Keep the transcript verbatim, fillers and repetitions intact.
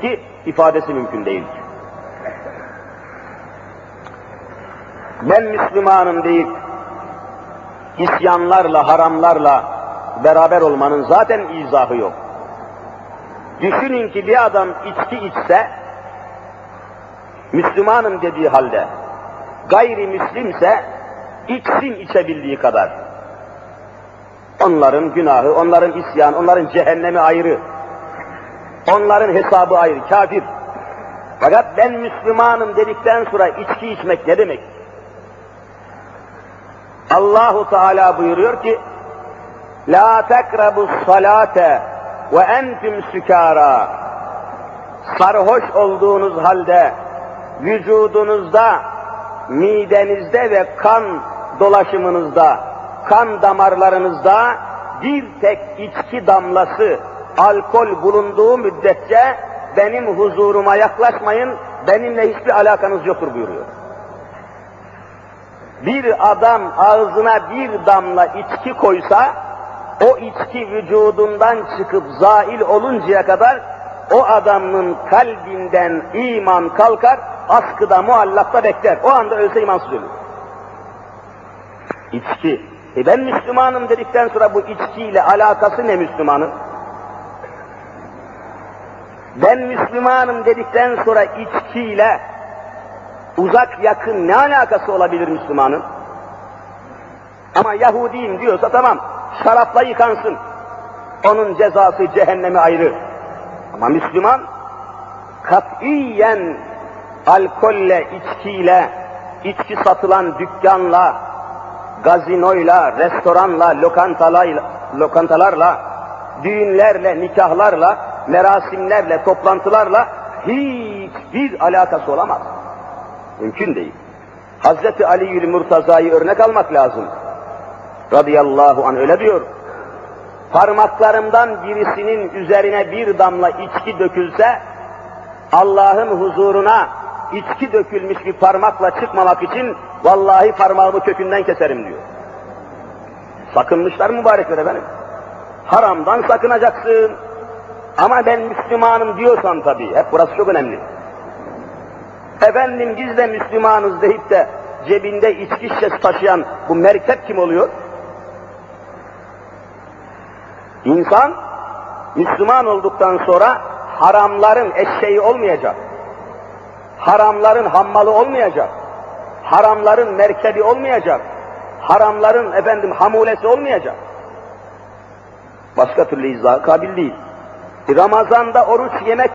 ki ifadesi mümkün değildir. Ben Müslümanım deyip isyanlarla, haramlarla beraber olmanın zaten izahı yok. Düşünün ki bir adam içki içse, Müslümanım dediği halde, gayrimüslimse içsin içebildiği kadar. Onların günahı, onların isyanı, onların cehennemi ayrı. Onların hesabı ayrı, kafir. Fakat ben Müslümanım dedikten sonra içki içmek ne demek? Allahu Teala buyuruyor ki: "La takrabus salate ve entum sükara." Sarhoş olduğunuz halde vücudunuzda, midenizde ve kan dolaşımınızda, kan damarlarınızda bir tek içki damlası alkol bulunduğu müddetçe benim huzuruma yaklaşmayın, benimle hiçbir alakanız yoktur buyuruyor. Bir adam ağzına bir damla içki koysa, o içki vücudundan çıkıp zail oluncaya kadar o adamın kalbinden iman kalkar, askıda, muallakta bekler. O anda ölse imansız ölür. İçki. E ben Müslümanım dedikten sonra bu içkiyle alakası ne Müslümanın? Ben Müslümanım dedikten sonra içkiyle uzak yakın ne alakası olabilir Müslümanın? Ama Yahudiyim diyorsa tamam, şarapla yıkansın. Onun cezası cehennemi ayrı. Ama Müslüman katiyen alkolle, içkiyle, içki satılan dükkanla, gazinoyla, restoranla, lokantalarla, lokantalarla, düğünlerle, nikahlarla, merasimlerle, toplantılarla hiçbir alakası olamaz. Mümkün değil. Hazreti Ali'ül Murtaza'yı örnek almak lazım. Radıyallahu anh öyle diyor. Parmaklarımdan birisinin üzerine bir damla içki dökülse, Allah'ın huzuruna içki dökülmüş bir parmakla çıkmamak için vallahi parmağımı kökünden keserim diyor. Sakınmışlar mübarekler efendim. Haramdan sakınacaksın. Ama ben Müslümanım diyorsan tabii, hep burası çok önemli. Efendim biz de Müslümanız deyip de cebinde içki şişesi taşıyan bu merkep kim oluyor? İnsan Müslüman olduktan sonra haramların eşeği olmayacak. Haramların hammalı olmayacak. Haramların merkebi olmayacak. Haramların efendim hamulesi olmayacak. Başka türlü izahı kabil değil. Ramazan'da oruç yemek